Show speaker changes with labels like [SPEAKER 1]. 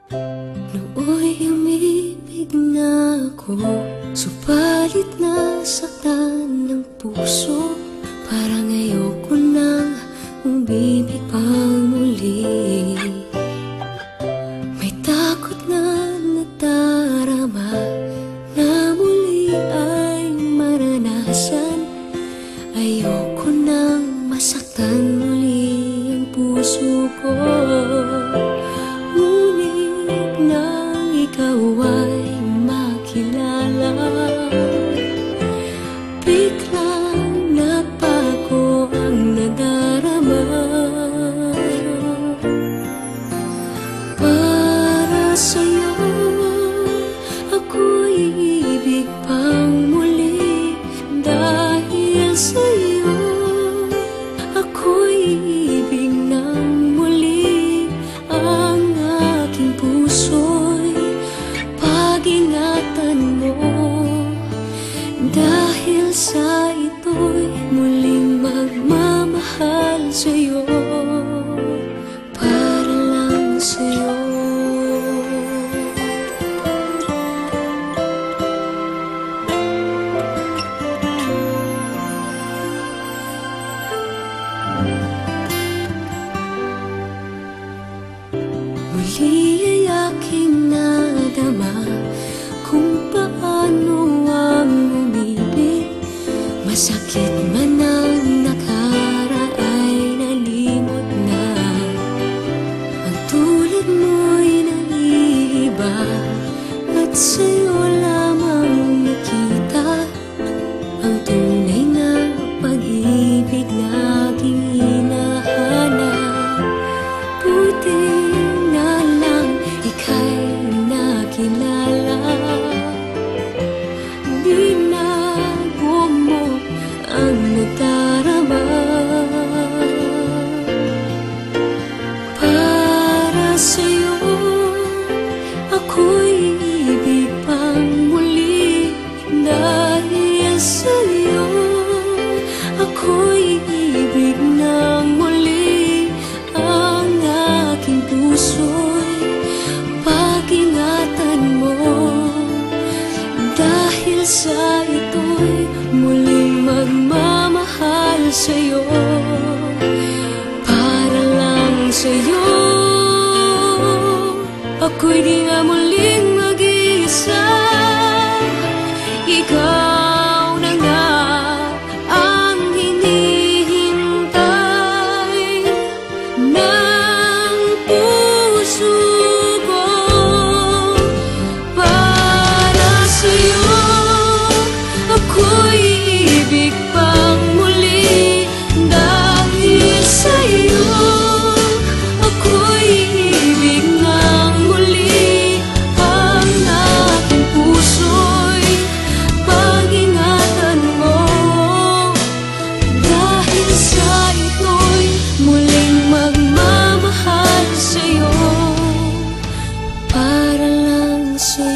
[SPEAKER 1] Nooy umibig na ako, subalit nasaktan ng puso. Parang ayoko nang umibig pang muli. May takot na nadarama na muli ay maranasan. Ayoko nang masaktan muli ang puso ko. Ngunit nang ikaw ay makilala, biglang nagbago ang nadarama. Para sa'yo ako'y ibig pang muli. Dahil sa'yo ako'y ibig ng muli. Ang aking puso'y pag-ingatan mo. Dahil sa ito'y muling magmamahal sa'yo, para lang sa'yo. Muli ay aking nadama kung paano ang umibig. Masakit man ang nakaraan nalimot na. Ang tulad mo'y naiiba at sa'yo lamang nakita ang tunay na pag-ibig na aking hinahanap. Buti na lang ika'y nakilala. Binago mo ang nadarama. Para sa'yo ako'y ibig pang muli. Dahil sa'yo ako'y ibig ng muli. Ang aking puso'y pag-ingatan mo. Dahil sa ito'y muling magmamahal sa'yo, para lang sa'yo. Ako'y di nga muling mag-iisa. Ikaw na nga ang hinihintay ng puso ko. Para sa'yo ako'y ibig pang muli. Dahil sa'yo ako'y ibig ng muli. Ang aking puso'y pag-ingatan mo. Dahil sa ito'y muling magmamahal sa'yo, para lang sa'yo.